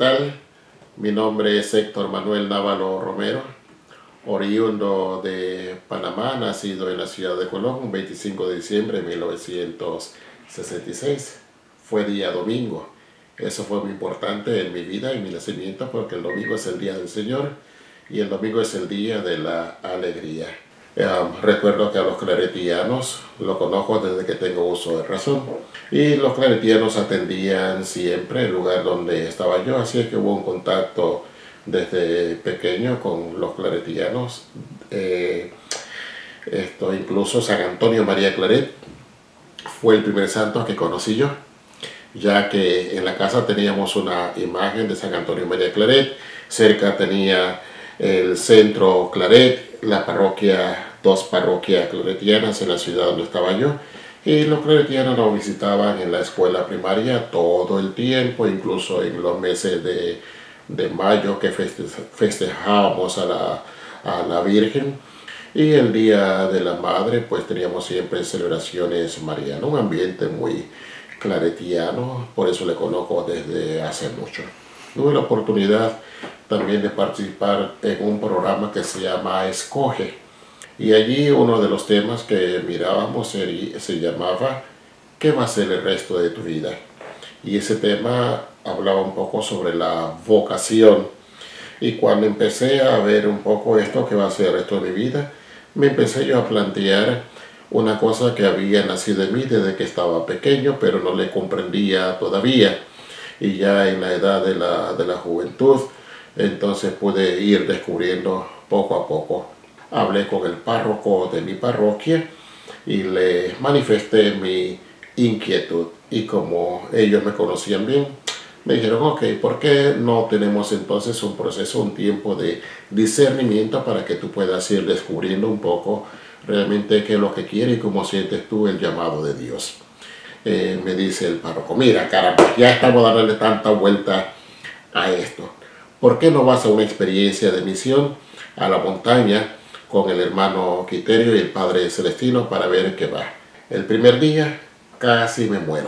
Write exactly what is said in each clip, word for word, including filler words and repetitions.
tal? Mi nombre es Héctor Manuel Návalo Romero, oriundo de Panamá, nacido en la ciudad de Colón, un veinticinco de diciembre de mil novecientos sesenta y seis. Fue día domingo. Eso fue muy importante en mi vida y mi nacimiento, porque el domingo es el día del Señor y el domingo es el día de la alegría. Um, recuerdo que a los claretianos lo conozco desde que tengo uso de razón, y los claretianos atendían siempre el lugar donde estaba yo, así es que hubo un contacto desde pequeño con los claretianos. Eh, esto, incluso San Antonio María Claret fue el primer santo que conocí yo, ya que en la casa teníamos una imagen de San Antonio María Claret. Cerca tenía el centro Claret, la parroquia, dos parroquias claretianas en la ciudad donde estaba yo, y los claretianos nos visitaban en la escuela primaria todo el tiempo, incluso en los meses de, de mayo que feste, festejábamos a la, a la Virgen, y el Día de la Madre pues teníamos siempre celebraciones marianas, un ambiente muy claretiano, por eso le conozco desde hace mucho. Tuve la oportunidad también de participar en un programa que se llama Escoge, y allí uno de los temas que mirábamos se, se llamaba ¿qué va a ser el resto de tu vida? Y ese tema hablaba un poco sobre la vocación, y cuando empecé a ver un poco esto, ¿qué va a ser el resto de mi vida?, me empecé yo a plantear una cosa que había nacido en mí desde que estaba pequeño, pero no le comprendía todavía, y ya en la edad de la, de la juventud, entonces pude ir descubriendo poco a poco. Hablé con el párroco de mi parroquia y le manifesté mi inquietud, y como ellos me conocían bien, me dijeron, ok, ¿por qué no tenemos entonces un proceso, un tiempo de discernimiento para que tú puedas ir descubriendo un poco realmente qué es lo que quiere y cómo sientes tú el llamado de Dios? Eh, me dice el párroco, mira, caramba, ya estamos dándole tanta vuelta a esto. ¿Por qué no vas a una experiencia de misión a la montaña con el hermano Quiterio y el Padre Celestino para ver qué va? El primer día casi me muero,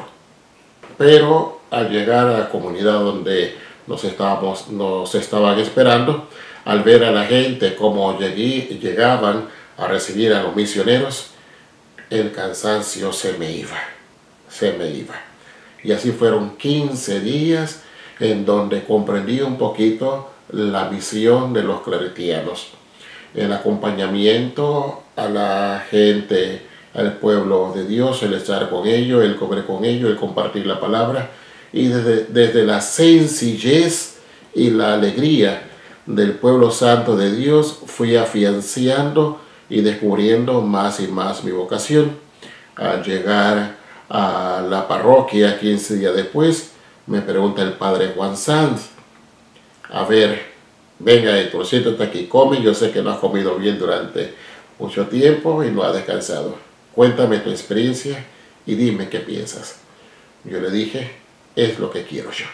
pero al llegar a la comunidad donde nos, estábamos, nos estaban esperando, al ver a la gente cómo llegué, llegaban a recibir a los misioneros, el cansancio se me iba, se me iba. Y así fueron quince días en donde comprendí un poquito la misión de los claretianos, el acompañamiento a la gente, al pueblo de Dios, el estar con ellos, el comer con ellos, el compartir la palabra, y desde, desde la sencillez y la alegría del pueblo santo de Dios fui afianzando y descubriendo más y más mi vocación. Al llegar a la parroquia quince días después, me pregunta el padre Juan Sanz, a ver, venga Héctor, siéntate aquí, come, yo sé que no has comido bien durante mucho tiempo y no has descansado. Cuéntame tu experiencia y dime qué piensas. Yo le dije, es lo que quiero yo.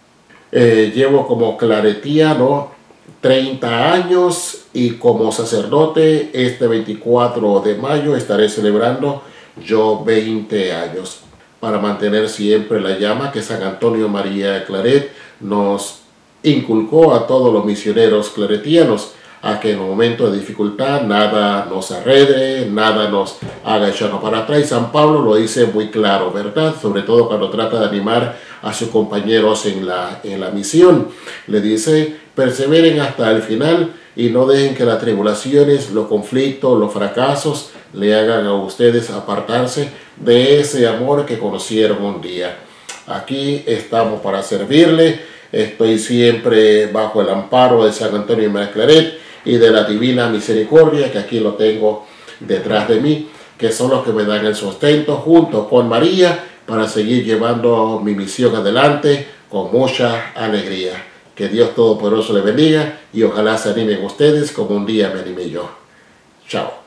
Eh, llevo como claretiano treinta años, y como sacerdote este veinticuatro de mayo estaré celebrando yo veinte años, para mantener siempre la llama que San Antonio María Claret nos inculcó a todos los misioneros claretianos, a que en un momento de dificultad nada nos arredre, nada nos haga echarnos para atrás. Y San Pablo lo dice muy claro, ¿verdad? Sobre todo cuando trata de animar a sus compañeros en la, en la misión. Le dice, perseveren hasta el final y no dejen que las tribulaciones, los conflictos, los fracasos le hagan a ustedes apartarse de ese amor que conocieron un día. Aquí estamos para servirle. Estoy siempre bajo el amparo de San Antonio María Claret y de la Divina Misericordia, que aquí lo tengo detrás de mí, que son los que me dan el sustento junto con María para seguir llevando mi misión adelante con mucha alegría. Que Dios Todopoderoso le bendiga y ojalá se animen ustedes como un día me animé yo. Chao.